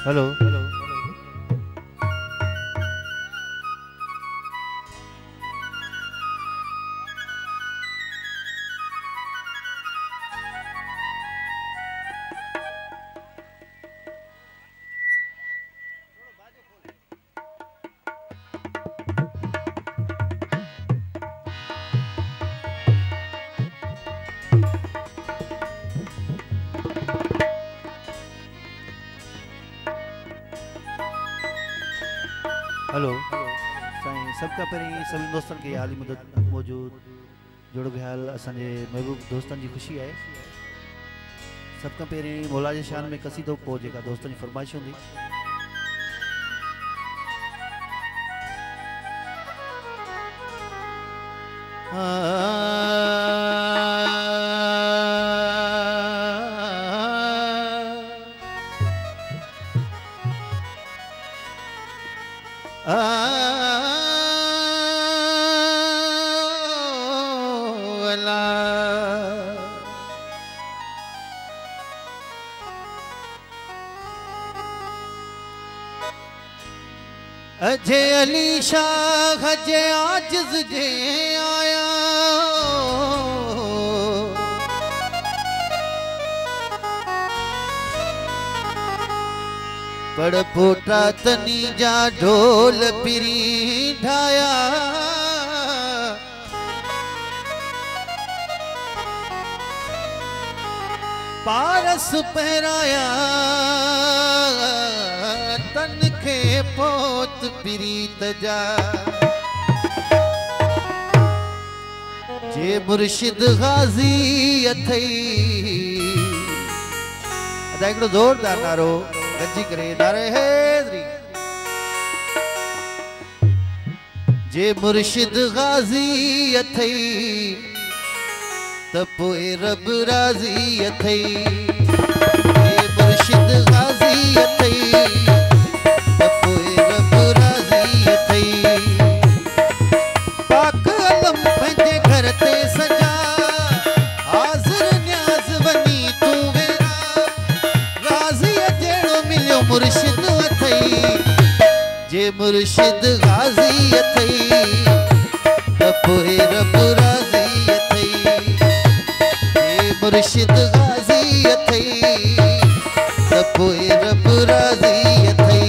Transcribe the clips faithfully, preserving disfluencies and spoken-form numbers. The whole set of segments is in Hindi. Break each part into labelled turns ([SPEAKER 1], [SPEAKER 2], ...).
[SPEAKER 1] हेलो हेलो हेलो साईं सबका पहिरीं सभी दोस्तनि खे हाली मदद मौजूद जोड़ो ख्याल असांजे महबूब दोस्तनि जी ख़ुशी आहे। सभ खां पहिरीं मौला जे शान में कसीदो पोइ जेका दोस्तनि जी फरमाइश हूंदी। अजे अली शाह जे आजिज़ जे आया पड़ पोटा तनी जा ढोल पिरी ढाया पारस पहराया तन के पोत प्रीत जा जे मुर्शिद गाजी अथई अदा एकड़ो जोरदार नारो गजी करे नारे हैदरी जे मुर्शिद गाजी अथई तपोए रब राजी अथई जे मुर्शिद गाजी अथई तपोए रब राजी अथई पाक अलम पंहिंजे घर ते सजा हाज़िर न्याज़ वनी तू वेरा गाजी जेड़ो मिलियो मुर्शिद अथई जे मुर्शिद गाजी अथई तपोए रब राजी अथई मुर्शिद गाजी अथई तपोए रब राजी अथई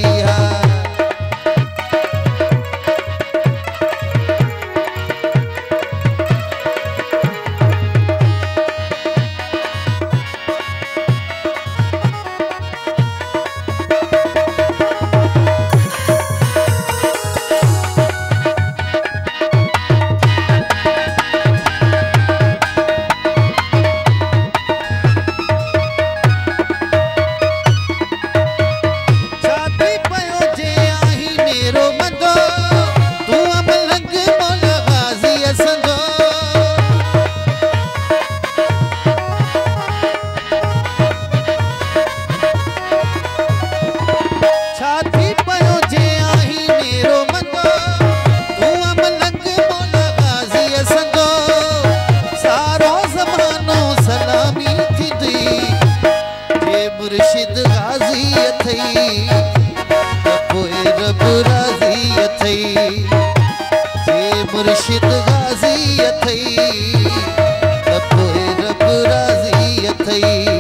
[SPEAKER 1] मुर्शिद गाजी अथई तपोए रब राजी अथई जे मुर्शिद गाजी अथई तपोए रब राजी अथई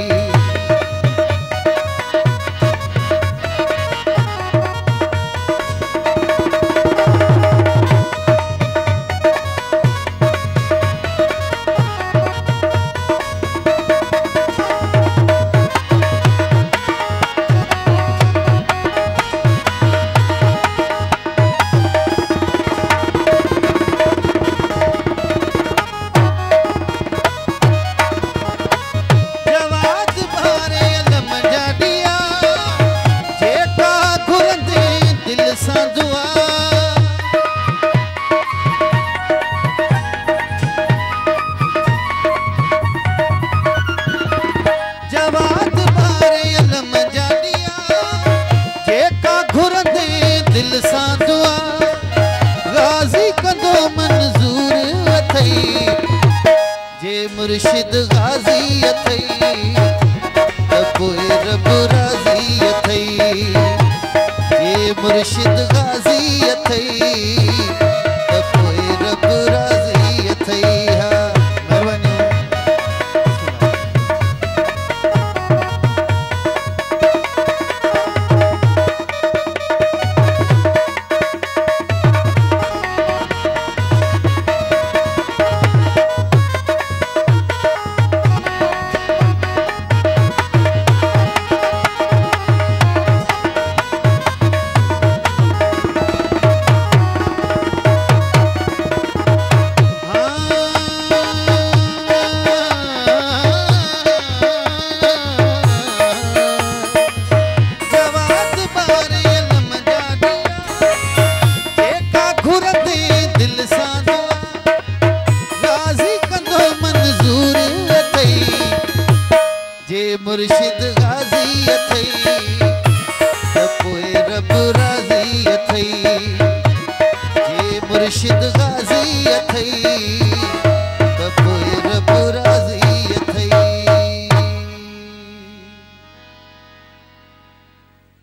[SPEAKER 1] मुर्शिद गाजी अथई तपोए रब राजी अथई
[SPEAKER 2] मुर्शिद गाजी अथई त पोइ रब राज़ी अथई। हा
[SPEAKER 1] मेहरबानी।
[SPEAKER 2] मुर्शिद गाजी अथई त पोइ रब राज़ी अथई। जे मुर्शिद